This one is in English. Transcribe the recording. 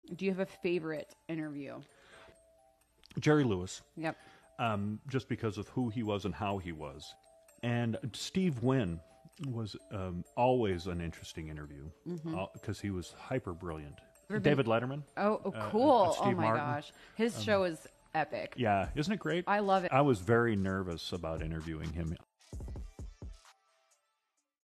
Do you have a favorite interview? Jerry Lewis. Yep. Just because of who he was and how he was. And Steve Wynn was always an interesting interview because he was hyper brilliant. David Letterman. Oh, cool. Steve Oh, my Martin. gosh. His show is epic. Yeah, isn't it great? I love it. I was very nervous about interviewing him.